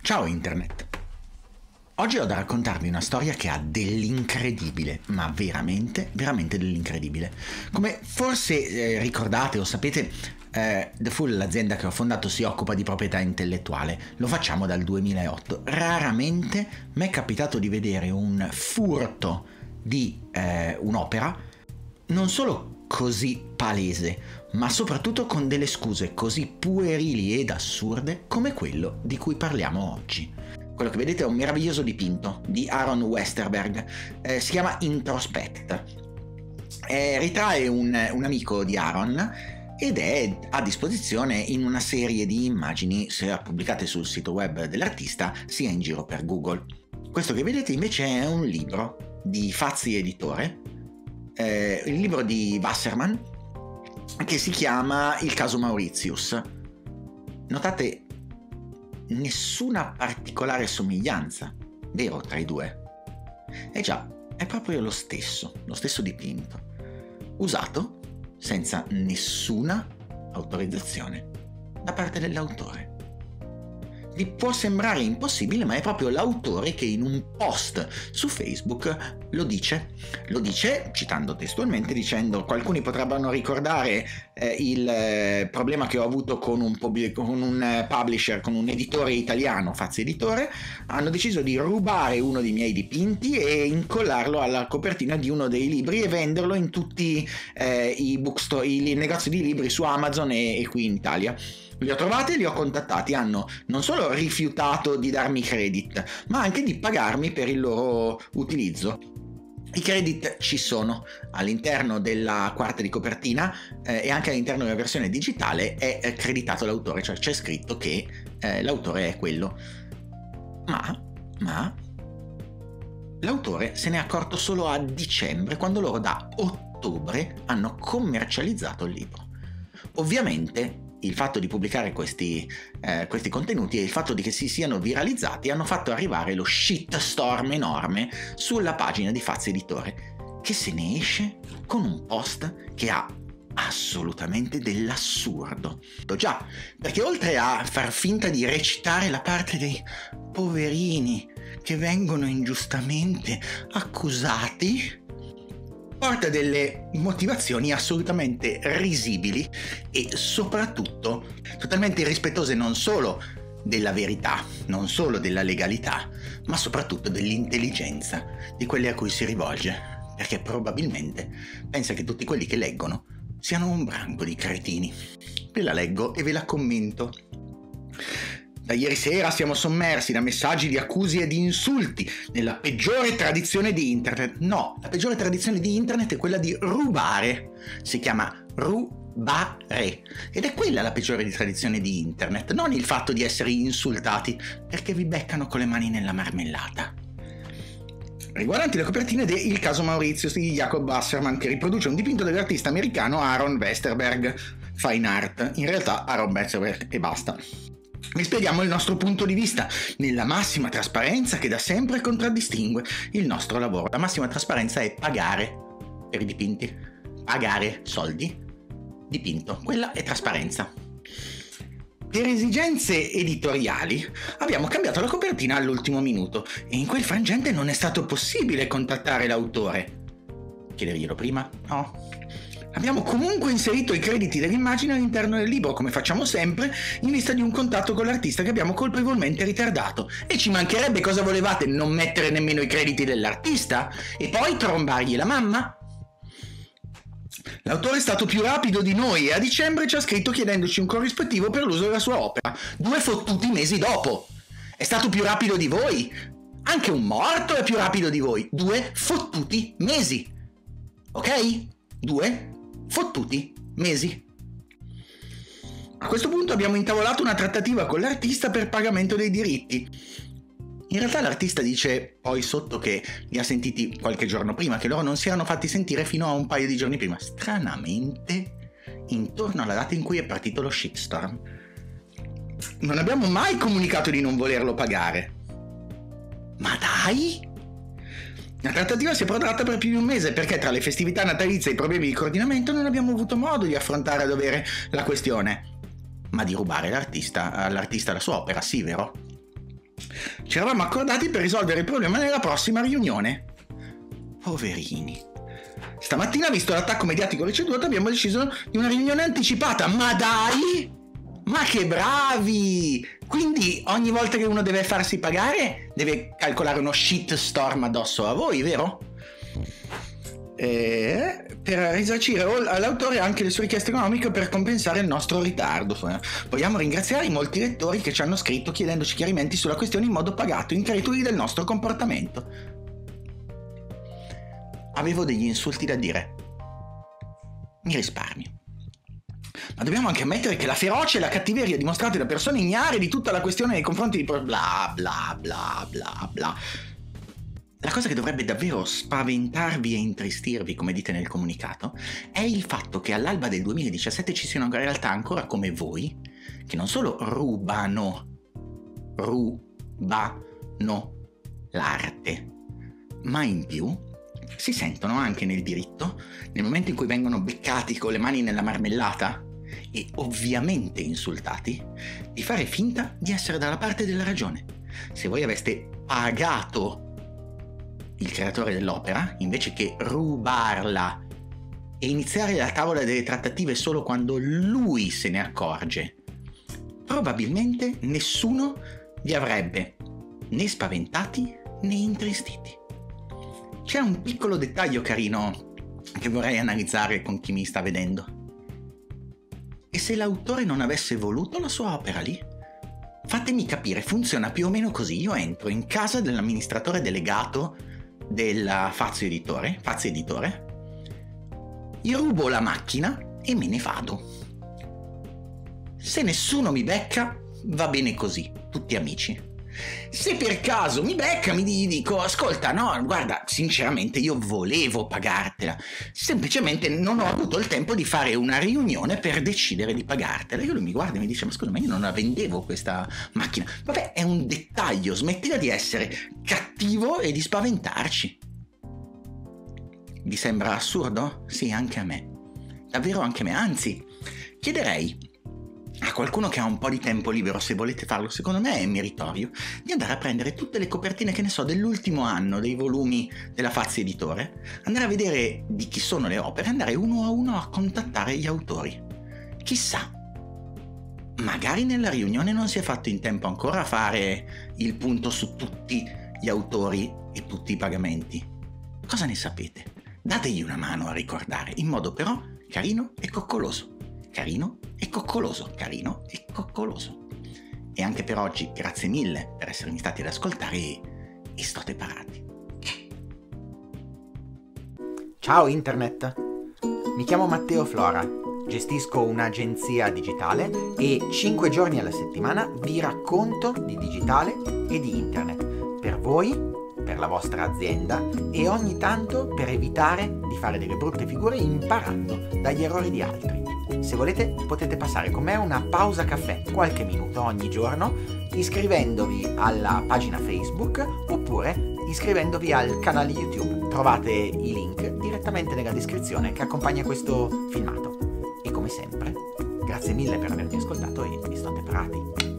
Ciao Internet! Oggi ho da raccontarvi una storia che ha dell'incredibile, ma veramente, veramente dell'incredibile. Come forse ricordate o sapete, The Fool, l'azienda che ho fondato, si occupa di proprietà intellettuale. Lo facciamo dal 2008. Raramente mi è capitato di vedere un furto di un'opera non solo così palese, ma soprattutto con delle scuse così puerili ed assurde come quello di cui parliamo oggi. Quello che vedete è un meraviglioso dipinto di Aaron Westerberg, si chiama Introspect. Ritrae un amico di Aaron ed è a disposizione in una serie di immagini sia pubblicate sul sito web dell'artista sia in giro per Google. Questo che vedete invece è un libro di Fazzi Editore, il libro di Wasserman, che si chiama Il caso Mauritius. Notate nessuna particolare somiglianza, vero, tra i due? Già, è proprio lo stesso dipinto, usato senza nessuna autorizzazione da parte dell'autore. Vi può sembrare impossibile, ma è proprio l'autore che in un post su Facebook lo dice citando testualmente, dicendo: alcuni potrebbero ricordare il problema che ho avuto con un publisher, con un editore italiano, Fazzi Editore. Hanno deciso di rubare uno dei miei dipinti e incollarlo alla copertina di uno dei libri e venderlo in tutti i negozi di libri su Amazon e qui in Italia. Li ho trovati, li ho contattati, hanno non solo rifiutato di darmi credit, ma anche di pagarmi per il loro utilizzo. I credit ci sono all'interno della quarta di copertina e anche all'interno della versione digitale è creditato l'autore, cioè c'è scritto che l'autore è quello. Ma l'autore se n'è accorto solo a dicembre, quando loro da ottobre hanno commercializzato il libro. Ovviamente il fatto di pubblicare questi contenuti e il fatto di che si siano viralizzati hanno fatto arrivare lo shitstorm enorme sulla pagina di Fazzi Editore, che se ne esce con un post che ha assolutamente dell'assurdo. Già, perché oltre a far finta di recitare la parte dei poverini che vengono ingiustamente accusati, porta delle motivazioni assolutamente risibili e soprattutto totalmente irrispettose non solo della verità, non solo della legalità, ma soprattutto dell'intelligenza di quelli a cui si rivolge, perché probabilmente pensa che tutti quelli che leggono siano un branco di cretini. Ve la leggo e ve la commento. Da ieri sera siamo sommersi da messaggi di accuse e di insulti nella peggiore tradizione di internet. No, la peggiore tradizione di internet è quella di rubare. Si chiama rubare. Ed è quella la peggiore tradizione di internet, non il fatto di essere insultati, perché vi beccano con le mani nella marmellata. Riguardanti le copertine di Il caso Mauritius di Jacob Wasserman, che riproduce un dipinto dell'artista americano Aaron Westerberg, fine art, in realtà Aaron Westerberg e basta. Vi spieghiamo il nostro punto di vista, nella massima trasparenza che da sempre contraddistingue il nostro lavoro. La massima trasparenza è pagare per i dipinti. Pagare soldi, dipinto. Quella è trasparenza. Per esigenze editoriali abbiamo cambiato la copertina all'ultimo minuto e in quel frangente non è stato possibile contattare l'autore. Chiederglielo prima? No. Abbiamo comunque inserito i crediti dell'immagine all'interno del libro, come facciamo sempre, in vista di un contatto con l'artista che abbiamo colpevolmente ritardato. E ci mancherebbe, cosa volevate, non mettere nemmeno i crediti dell'artista? E poi trombargli la mamma? L'autore è stato più rapido di noi e a dicembre ci ha scritto chiedendoci un corrispettivo per l'uso della sua opera. 2 fottuti mesi dopo. È stato più rapido di voi? Anche un morto è più rapido di voi. 2 fottuti mesi. Ok? 2 fottuti mesi. A questo punto abbiamo intavolato una trattativa con l'artista per pagamento dei diritti. In realtà l'artista dice poi sotto che li ha sentiti qualche giorno prima, che loro non si erano fatti sentire fino a un paio di giorni prima. Stranamente, intorno alla data in cui è partito lo shitstorm, non abbiamo mai comunicato di non volerlo pagare. Ma dai! La trattativa si è protratta per più di un mese perché tra le festività natalizie e i problemi di coordinamento non abbiamo avuto modo di affrontare a dovere la questione. Ma di rubare all'artista la sua opera, sì, vero? Ci eravamo accordati per risolvere il problema nella prossima riunione. Poverini. Stamattina, visto l'attacco mediatico ricevuto, abbiamo deciso di una riunione anticipata. Ma dai! Ma che bravi! Quindi ogni volta che uno deve farsi pagare deve calcolare uno shitstorm addosso a voi, vero? Per risarcire all'autore anche le sue richieste economiche per compensare il nostro ritardo. Vogliamo ringraziare i molti lettori che ci hanno scritto chiedendoci chiarimenti sulla questione in modo pagato, increduli del nostro comportamento. Avevo degli insulti da dire. Mi risparmio. Ma dobbiamo anche ammettere che la ferocia e la cattiveria dimostrate da persone ignare di tutta la questione nei confronti di bla bla bla bla bla. La cosa che dovrebbe davvero spaventarvi e intristirvi, come dite nel comunicato, è il fatto che all'alba del 2017 ci siano realtà ancora come voi, che non solo rubano l'arte, ma in più si sentono anche nel diritto, nel momento in cui vengono beccati con le mani nella marmellata e ovviamente insultati, di fare finta di essere dalla parte della ragione. Se voi aveste pagato il creatore dell'opera, invece che rubarla e iniziare la tavola delle trattative solo quando lui se ne accorge, probabilmente nessuno vi avrebbe né spaventati né intristiti. C'è un piccolo dettaglio carino che vorrei analizzare con chi mi sta vedendo. E se l'autore non avesse voluto la sua opera lì? Fatemi capire, funziona più o meno così. Io entro in casa dell'amministratore delegato della Fazio Editore, io rubo la macchina e me ne vado. Se nessuno mi becca, va bene così, tutti amici. Se per caso mi becca, mi dico: ascolta, no, guarda, sinceramente io volevo pagartela, semplicemente non ho avuto il tempo di fare una riunione per decidere di pagartela. Io lui mi guarda e mi dice: ma scusa, ma io non la vendevo questa macchina. Vabbè, è un dettaglio, smettila di essere cattivo e di spaventarci. Vi sembra assurdo? Sì, anche a me, davvero anche a me. Anzi, chiederei a qualcuno che ha un po' di tempo libero, se volete farlo, secondo me è meritorio, di andare a prendere tutte le copertine, che ne so, dell'ultimo anno dei volumi della Fazio Editore, andare a vedere di chi sono le opere, andare uno a uno a contattare gli autori. Chissà, magari nella riunione non si è fatto in tempo ancora a fare il punto su tutti gli autori e tutti i pagamenti. Cosa ne sapete? Dategli una mano a ricordare, in modo però carino e coccoloso. Carino e coccoloso, carino e coccoloso. E anche per oggi grazie mille per essermi stati ad ascoltare e state parati. Ciao Internet, mi chiamo Matteo Flora, gestisco un'agenzia digitale e 5 giorni alla settimana vi racconto di digitale e di Internet per voi, per la vostra azienda e ogni tanto per evitare di fare delle brutte figure imparando dagli errori di altri. Se volete potete passare con me una pausa caffè, qualche minuto ogni giorno, iscrivendovi alla pagina Facebook oppure iscrivendovi al canale YouTube. Trovate i link direttamente nella descrizione che accompagna questo filmato. E come sempre, grazie mille per avermi ascoltato e state parati.